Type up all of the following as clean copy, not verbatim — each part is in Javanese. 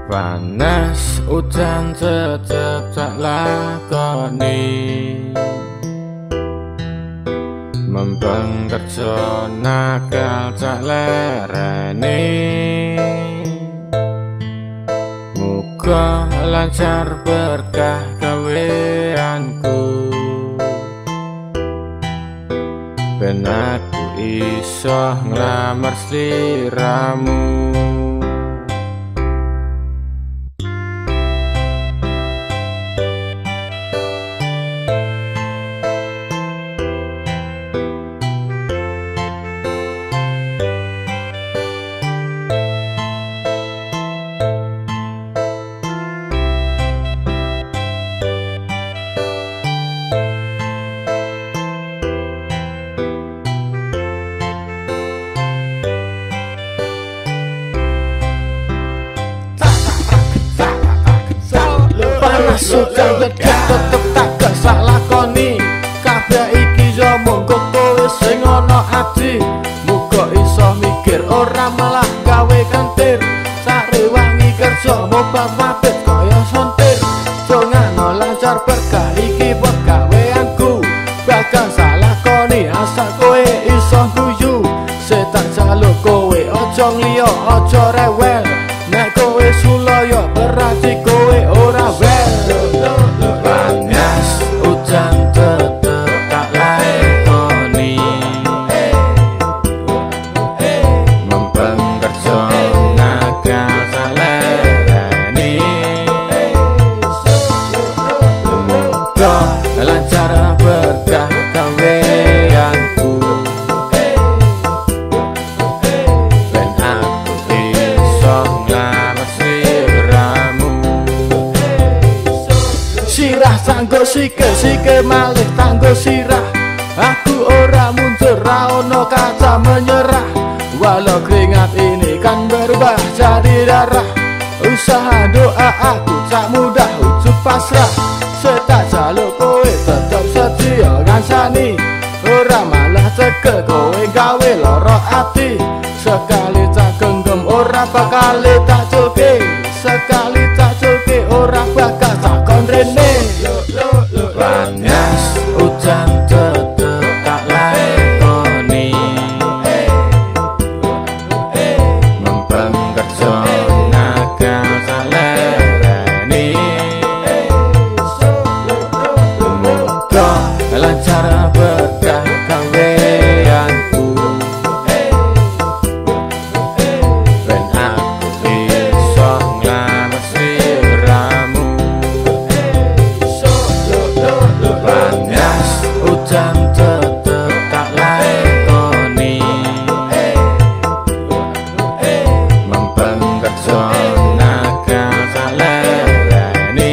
Panas udan tetep tak lakoni, Mempeng kerja nakal tak lereni. Muga lancar berkah gaweanku, ben aku iso nglamar sliramu. Sudah dekat tetep tak gak salah koni. Kabeh iki yo monggo kowe sing ana ati. Muga iso mikir ora malah gawe kantir. Sarewangi kerja mobah mabit kaya sontir. Jongano lancar berkah iki buat gaweanku. Bakal salah koni asal kowe iso guyu. Setak jaluk kowe ojo ngliyo ojo rewel. Nek kowe sulaya berarti kowe ora wel. Panas udan tetep tak lakoni, Mempeng kerja nakal tak lereni. Muga lancar berkah gaweanku, ben aku iso nglamar sliramu. Sirah tanggo sike malih tanggo sirah. Aku ora mundur ra ono kata menyerah. Walau keringat ini kan berubah jadi darah. Usaha doa aku tak mudah ujub pasrah. Setak jaluk kowe tetep setia ngansani. Ora malah cekel kowe gawe loro ati. Sekali tak genggam ora bakal tak culke. Sekali tak culke ora bakal tak konrene. Panas udan tetep tak lakoni, Mempeng kerja nakal tak lereni. Muga lancar berkah gaweanku, ben aku iso nglamar sliramu. Panas udan tetep tak lakoni, Mempeng kerja nakal tak lereni.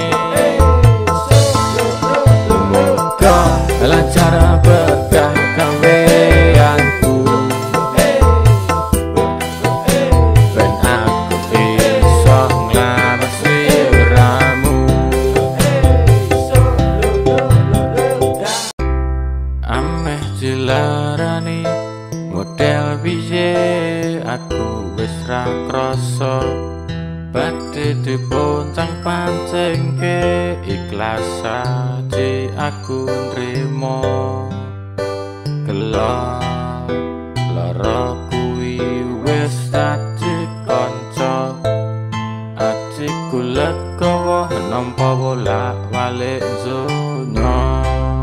Muga lancar berkah gaweanku, ben aku iso nglamar sliramu. Ameh dilarani model piye aku wis ra krasa. Badhe diponcang pancengke ikhlas aja aku nrimo. Gelo lara kuwi wis dadi kanca. Atiku legowo nampa bolak-balik donya.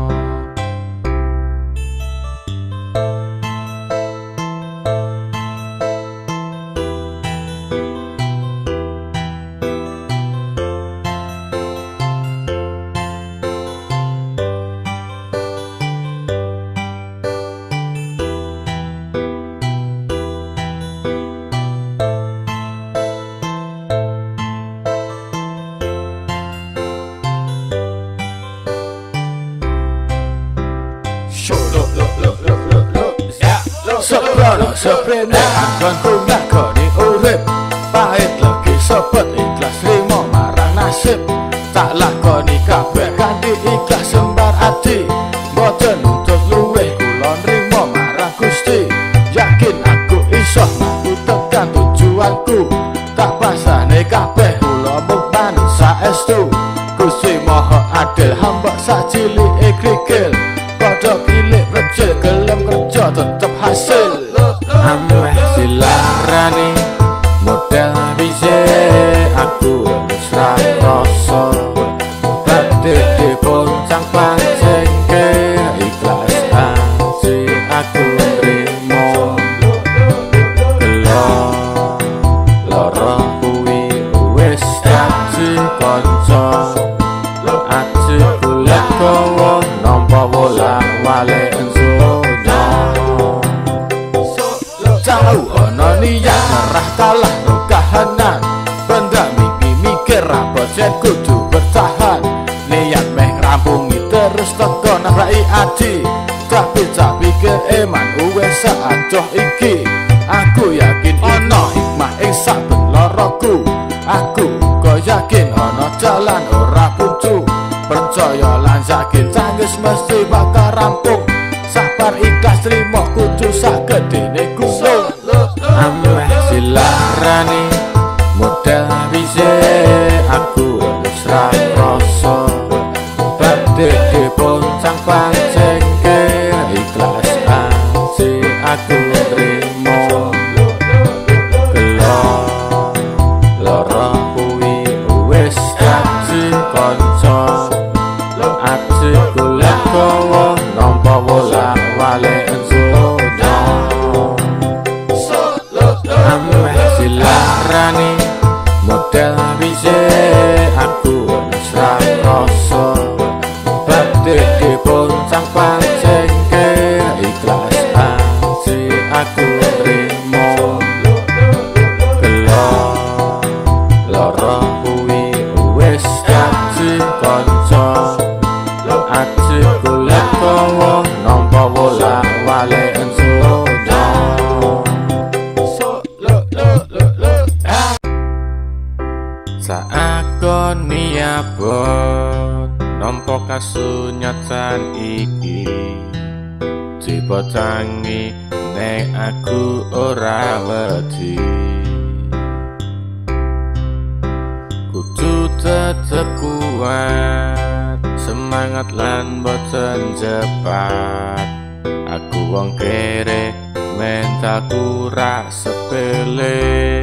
Sebrono seprene anggon ku ngakoni urip. Pahit lagi sepet ikhlas rimo marang nasib. Tak lakoni kabeh kanthi ikhlas sembar ati. Mboten nuntut luwih kula nrimo marang Gusti. Yakin aku iso mlaku tekan tujuanku. Tak pasane kabeh sak cilike krikil padha cilik recil gelem kerja tetep hasil ameh dilarani model bise aku wis ra rasa badhe diponcang pancengke ikhlas aja aku trimo gelo lara kuwi wis dadi kanca aja golek kowe nampa bolak-balik ensono tahu ana niat ngerah kalah no kahanan benda mikir apa jen kudu bertahan niat meh ngrampungi terus teko nahrai adi tapi tak pikir eman wis sajoh iki aku yakin ana hikmah ing saben loroku aku kok yakin ana jalan ora buntu percaya lan yakin tangis mesti bakal rampung sabar ikhlas trimo kudu sagedene gunung ameh dilarani model bise aku wis ra rasa badhe diponcang pancengke ikhlas aja aku trimo gelo lara kuwi wis dadi kanca aja golek kowe nampa bolak-balik ensono ameh dilarani model bise aku wis ra rasa badhe diponcang pancengke ikhlas aja aku trimo gelo lara kuwi wis dadi kanca aja golek kowe nampa bolak-balik ensono saakoni abot nampa kasunyatan iki dipocangi nek aku ora wedi kudu tetep kuat semangat lan boten jepat aku wong kere mentalku ra sepele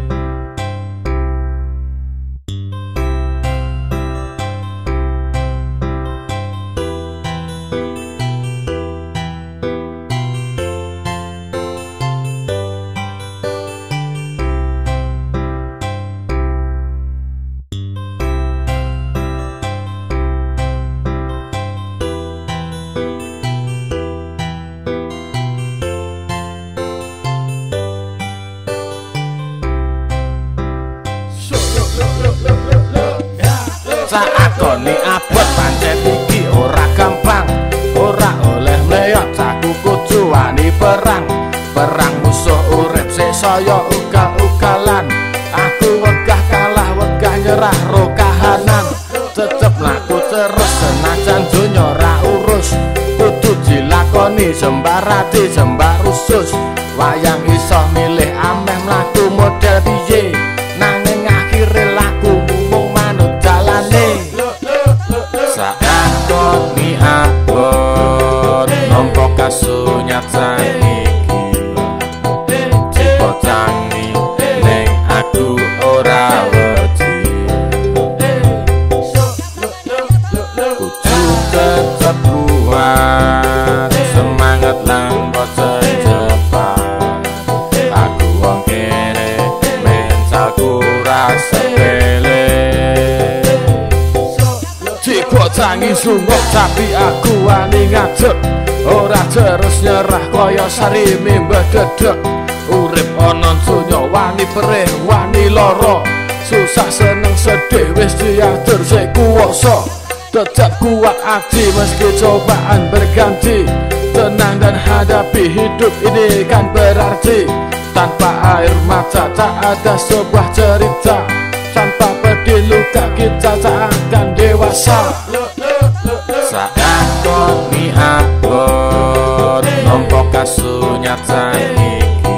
saakoni abot pancen iki ora gampang ora oleh mleyot aku kudu wani perang musuh urip sik saya ugal-ugalan aku wegah kalah wegah nyerah ro kahanan tetep laku terus senajan donya ora urus kudu dilakoni jembar ati jembar usus wayang iso milih ameh mlaku model piye nanging akhire laku mung manut jalane saakoni abot nampa kasunyatan iki dipocangi ning aku ora wedi kudu tetep kuat semangat lan boten jepat aku wong kere mentalku ra sepele dipocangi sungguh tapi aku wani ngadeg ora terus nyerah kaya sarimi mbededeg urip ana donya wani perih wani lara susah seneng sedih wis diatur sik kuwasa tetap kuat hati meski cobaan berganti tenang dan hadapi hidup ini kan berarti tanpa air mata tak ada sebuah cerita tanpa pedih luka kita tak akan dewasa saakoni abot nampa kasunyatan iki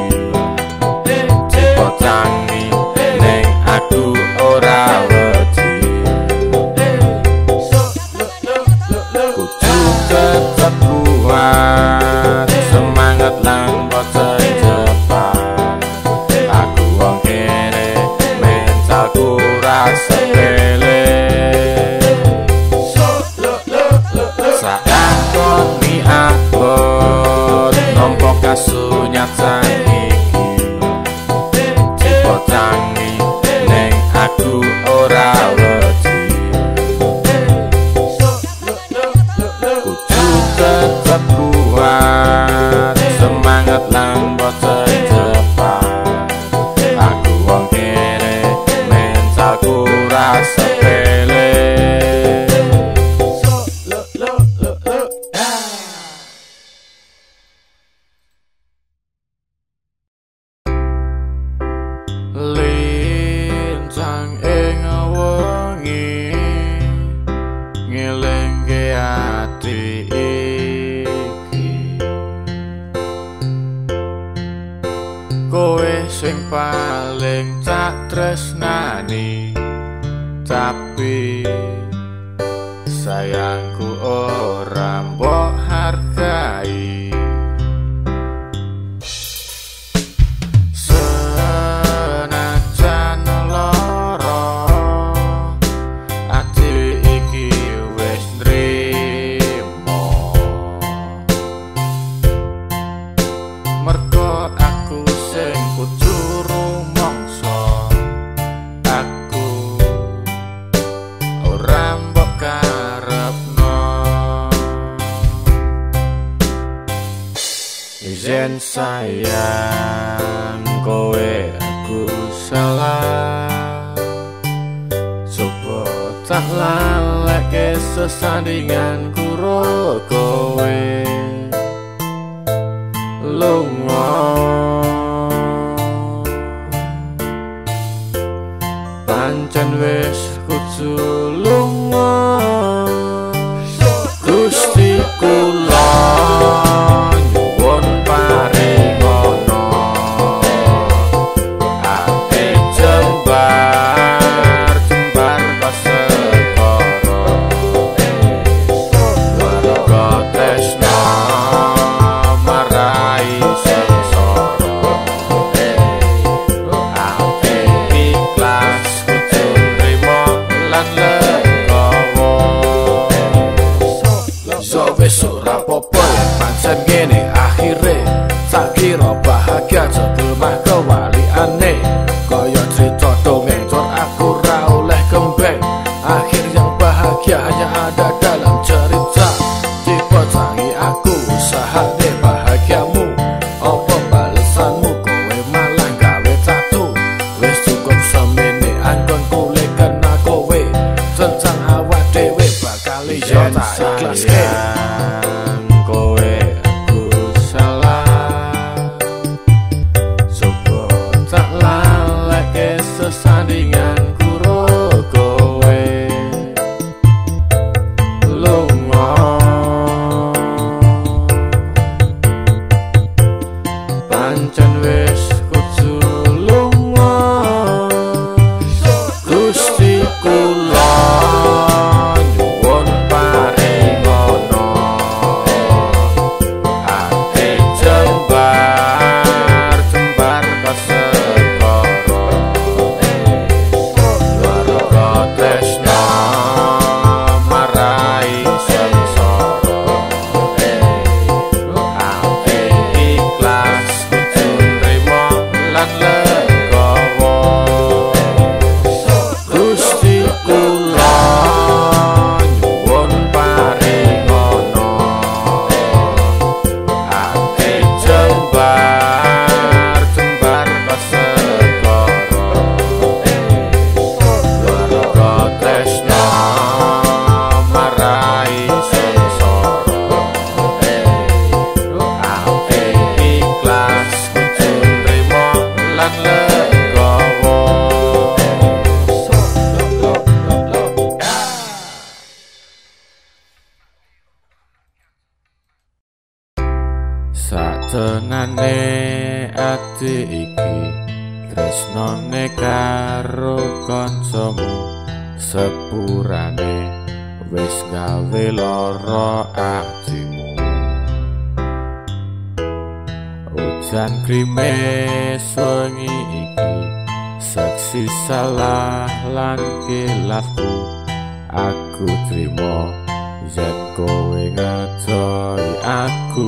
dipocangi ning aku ora wedi Nang ing wengi ngelingke ati iki, kowe sing paling tak tresnani, tapi sayangku ora mbok hargai. Senajan lara ati iki wis nrimo, merga aku sing kudu rumangsa, aku ora mbok karepno. Ijen sayang kowe aku salah, coba tak laleke sesandingan karo kowe lunga. Pancen wis kudu lunga, Gusti kula nyuwun paringono, ate jembar kasekara, warga tresna marai sengsara, ate ikhlas kudu nrimo lan legowo. Wis ora apa-apa yen pancen ngene akhire, tak kira bahagia jebul mah kewaliane, kaya cerita dongeng tur aku ra oleh kembeng. Akhir yang bahagia hanya ada dalam cerita, tipe tangi aku usahane bahagiamu, apa balesanmu kowe malah gawe tatu. Wis cukup semene anggon kule kena kowe, tentang awak dhewe bakal yo tak ikhlaske. Kowe aku salah, coba tak laleke sesandingan karo kowe lunga. Pancen wis kudu lunga, Gusti kula nyuwun paringono, ate jembar kasekara, warga tresna marai sengsara, ate ikhlas kudu nrimo lan legowo. Gusti kula nyuwun paringono, ate jembar kasekara, warga tresna marai sengsara, ate ikhlas kudu nrimo lan legowo. Satenane ati iki tresnane karo kancamu, sepurane wis gawe lara atimu. Ujan krimis wengi iki seksi salah lan kilafku, aku trimo yen kowe ngedoi aku.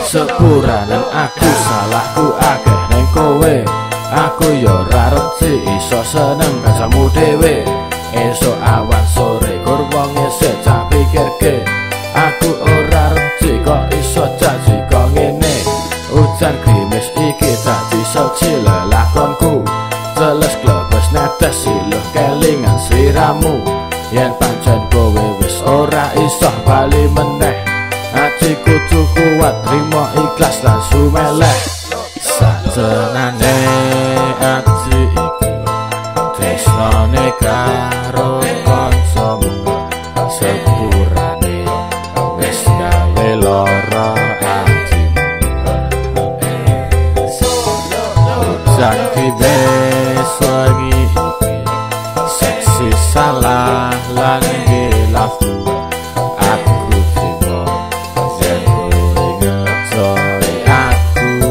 Sepuranen aku salahku akeh ning kowe. Aku yo ora reti iso seneng kancamu dhewe. Esuk awan sore kur wong isih cak pikirke. Aku ora reti kok iso janji kok ngene. Ujan grimis iki dadi soci lelakonku. Jelas klebes netes siluh kelingan sliramu. Yen pancen kowe wis ora iso bali meneh, ati kudu kuat trimo ikhlas lan sumeleh. Sajenane ati iki tresnane karo kancamu, sepurane wis gawe lara atimu. Janji wis wengi iki seksi salah lan gelafku. Aku trimo yen kowe ngetoi aku.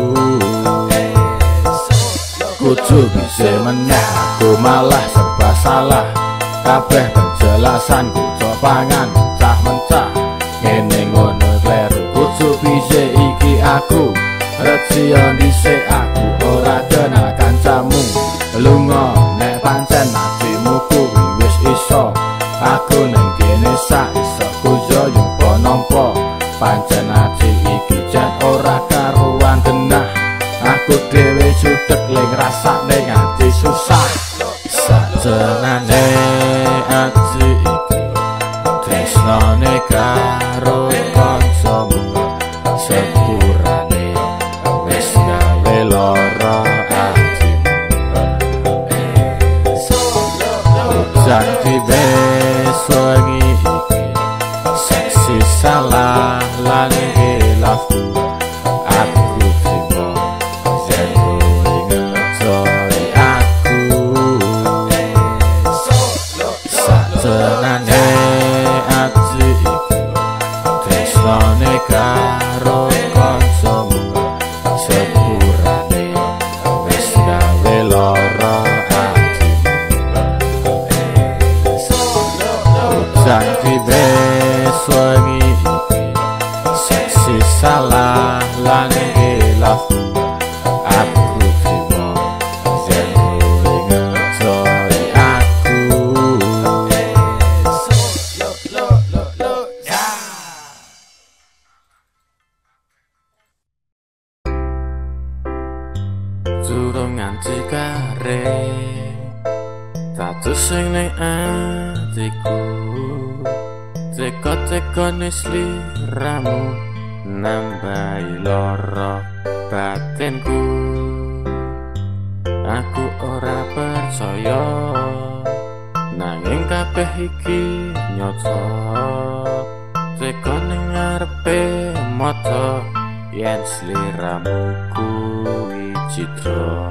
Kudu bisa meneh aku malah serba salah. Kabeh penjelasanku cok pangan cah mencah. Ngene ngono kleru kudu bisa iki aku. Retsio dhisik aku ora kenal kancamu. Lunga nek pancen atimu kuwi wis iso. Aku ning kene sak iso kuyo yo nampa. Pancen ati iki jan ora karuan genah. Aku dhewe sudek ling rasane nganti susah. Sajenane ati iki tresnane karo kancamu, sepurane wis gawe lara atimu. Janji wis wengi iki seksi salah lan gelafku. Aku trimo yen kowe ngetoi aku. Sajenane ati iki tresnane karo kancamu, sepurane wis gawe lara atimu. Janji wis wengi iki seksi salah lan gelafku. Aku trimo yen kowe ngetoi aku. Durung nganti kareng tatus sing ning atiku. Teko-tekone sliramu nambahi lara batinku. Aku ora percaya nanging kabeh iki nyata. Teko ning ngarepe mata yen sliramu kuwi citra.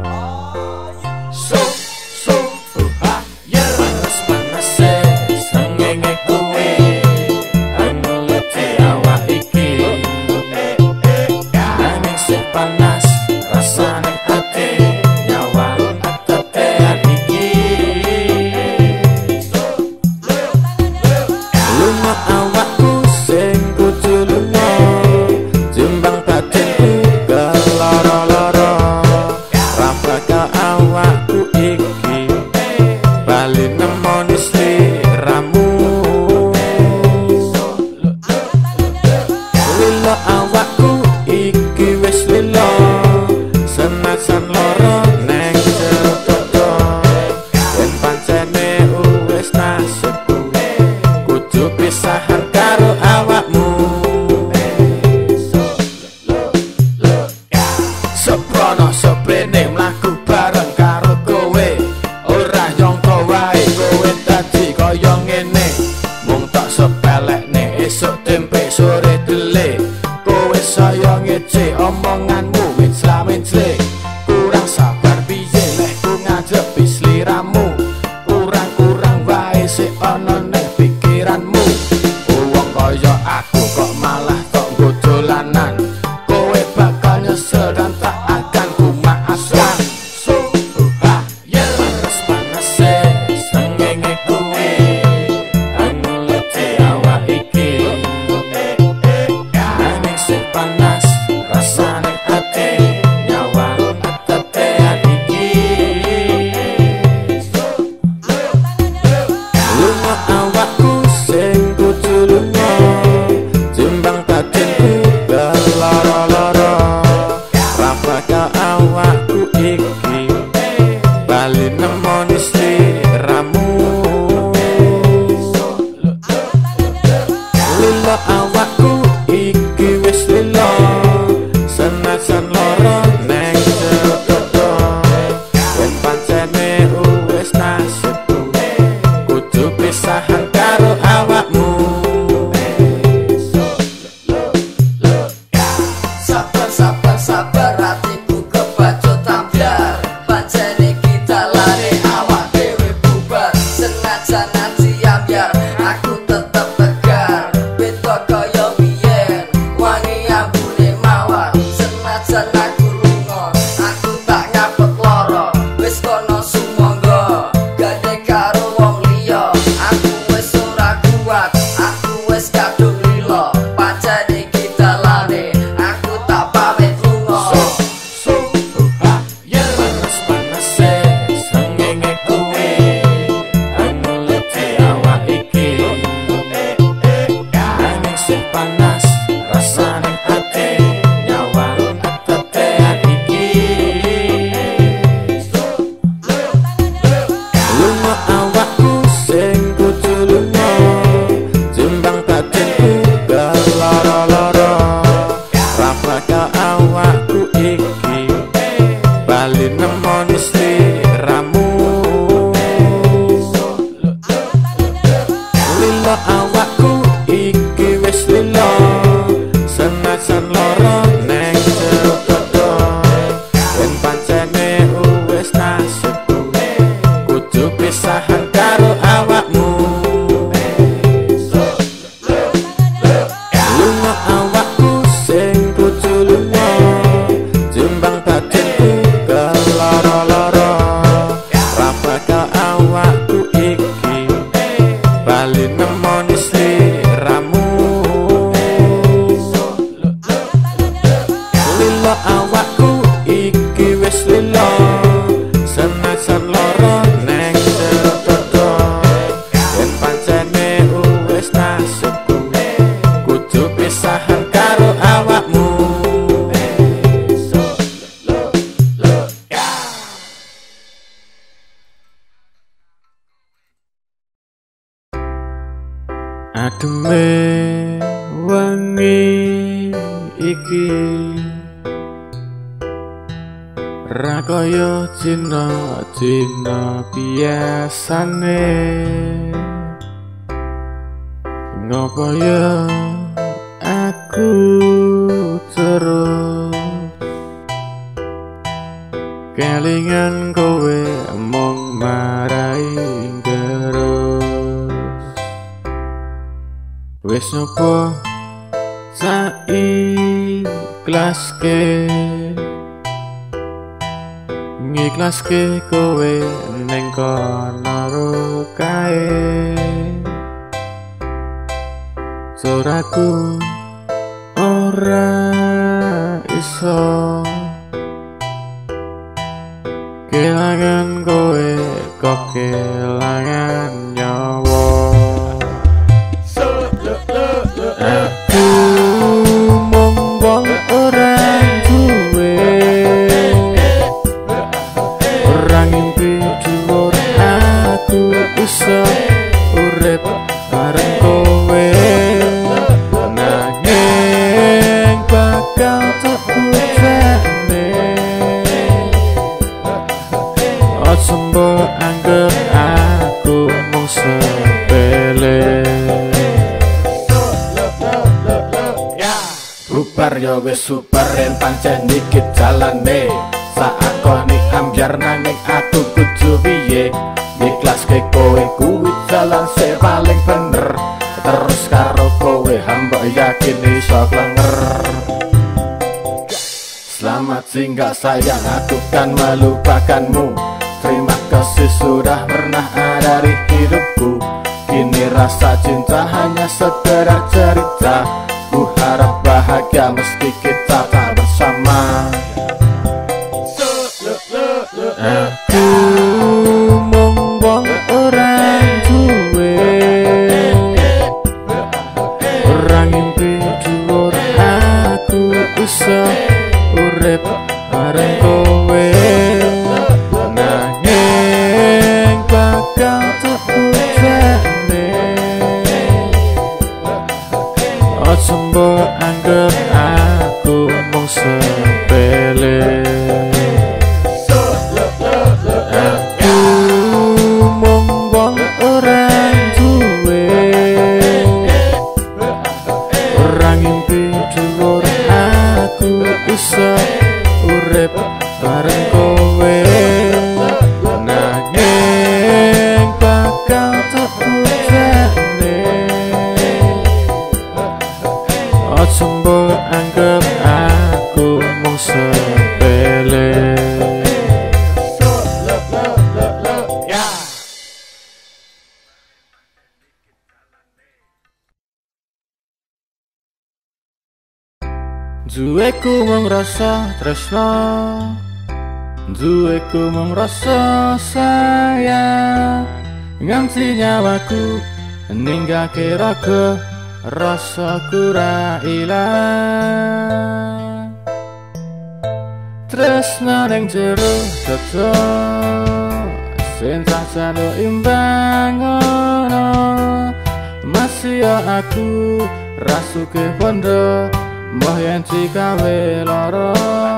kaya awakku iki bali nemoni sliramu. Lilo awakku iki wis lilo senajan loro neng jero dodo yen pancene wis nasibku kudu pisahan karo awakmu. Lunga awakku sing kudu lunga timbang batinku keloro-loro ra bakal awakku iki bali nemoni sliramu. Lilo awakku iki wis lilo senajan loro neng jero dodo yen pancene wis nasibku kudu pisahan karo awakmu. Ademe wengi iki ra kaya dina-dina biasane. Ngopo ya aku terus kelingan kowe mong marai terus. Wis nopo tak ikhlaske ngiklaske kowe neng kono kae. Suraku ora iso kelangan kowe kok kelangan nyawa. Aku mung wong ora duwe ora ngimpi dhuwur aku iso urip bareng kowe nanging bakal tak bukane. Ojo mbok anggap aku mung sepele. Bubar ya wis super yen pancen iki jalane saakoni ambyar nanging aku kudu piye ikhlaske kowe kuwi jalan sing paling bener terus karo kowe hamba yakin iso klenger. Selamat singgah sayang, aku kan melupakanmu. Terima kasih sudah pernah ada di hidupku. Kini rasa cinta hanya sekedar cerita. Ku harap bahagia meski kita tak bersama. Aku mung wong ora duwe ora ngimpi dhuwur aku iso urip bareng kowe nanging bakal tak bukane. Ojo mbok anggap aku mung sepele. Aku mung wong ora duwe ora ngimpi dhuwur aku iso urip bareng kowe nanging bakal tak bukane. Ojo mbok anggap aku mung sepele. Duweku mung rasa tresno, duweku mung rasa sayang, nganti nyawaku ninggake raga rasaku ra ilang. Tresno ning jero dodo sing tak jano imbang ngono. Masih aku rasuke bondo mbah yen digawe lara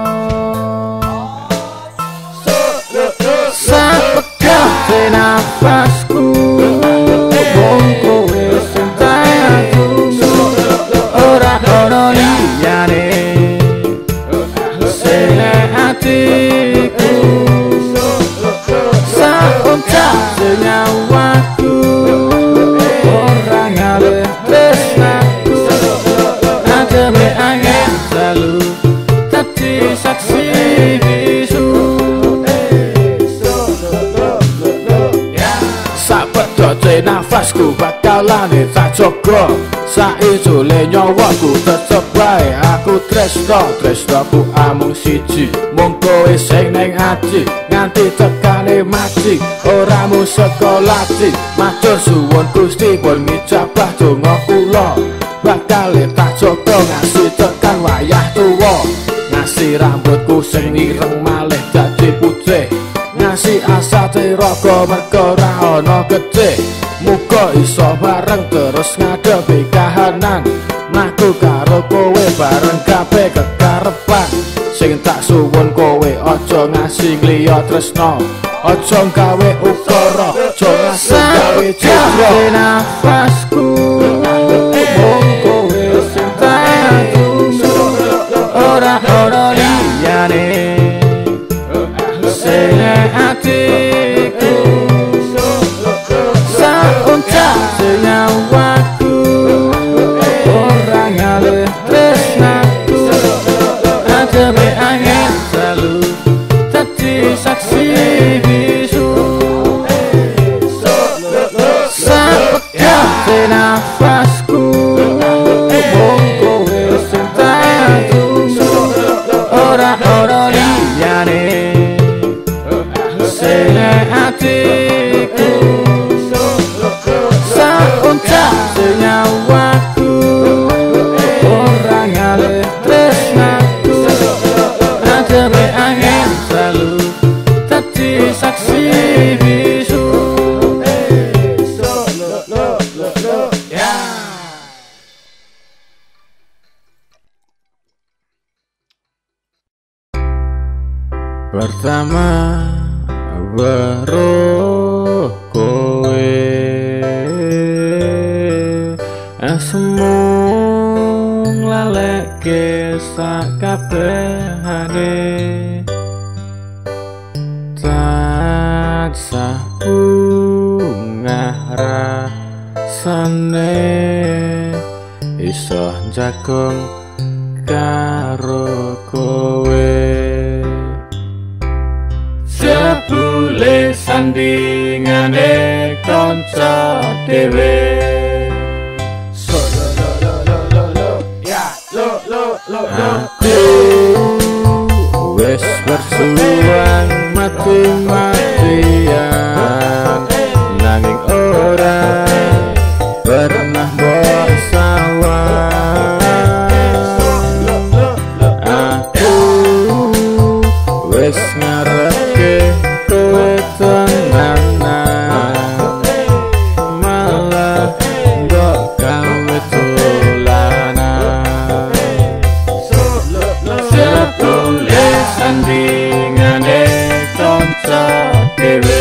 sak pegah nafasku wong kowe sing aku ora ono liyane sing atiku sak uncap senyawaku ora ngawe tresnaku ademe angin selalu dadi saksi bisu sak pedote nafasku bakalane tak jaga sak ijole nyawaku tetep bae aku tresnaku amung siji mung kowe sing ning ati nganti tekane mati ora mung sekolati matur suwun Gusti pun ngijabah donga kula bakal tak jaga ngasih tekan wayah tuwa ngasih rambutku sing ireng malih dadi putih ngasih asa tiraga merga ora ana getih muga iso bareng terus ngadepi kahanan naku karo kowe bareng kabeh kekarepan sing tak suwun kowe aja ngasih liya tresno aja gawe ukara aja ngasih gawe citra nafasku wong kowe sing tak ora ono liyane sing atiku sak uncap senyawaku ora ngawe tresnaku ademe angin selalu dadi saksi bisu sak pegah nafasku wong kowe sing tak ora ono liyane sing atiku sak uncap senyawaku ora ngawe tresnaku ademe angin selalu dadi saksi bisu pertama weruh kowe semung laleke sakabehane tansah bungah rasane iso jagong karo kowe jebule sandingane kanca dhewe aku wis berjuang mati-matian nanging ora pernah mbok sawang aku wis ngarepke kowe tenanan malah mbok gawe dolanan jebule sandingane kanca dhewe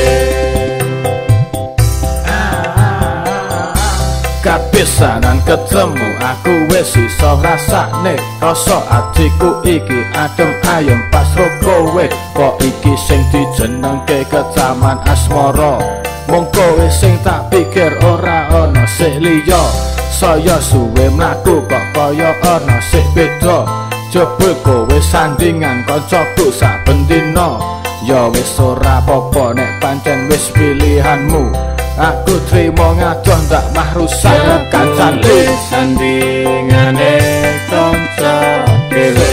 kapisanan ketemu aku wis iso rasane rasa atiku iki adem ayem pas ro kowe kok iki sing dijenengke kecaman asmara mung kowe sing tak pikir ora ana sing liya saya suwe mlaku kok kaya ana sing beda jebul kowe sandingan kancaku saben dina ya wis ora apa-apa nek pancen wis pilihanmu aku trimo ngadoh ndak mah rusak kancanku sandingane kanca dhewe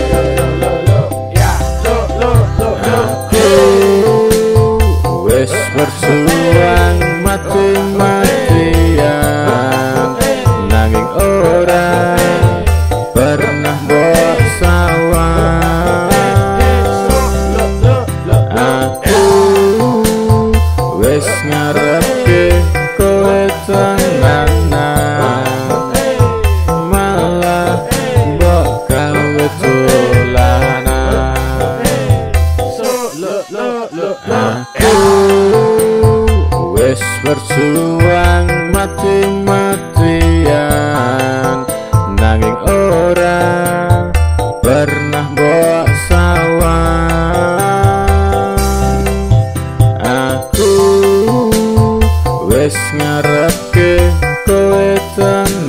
aku wis berjuang mati-matian nanging ora pernah mbok sawang aku wis ngarepke kowe tenanan malah mbok berjuang mati-matian, nanging ora pernah mbok sawang. Aku wis ngarepke kowe tenan.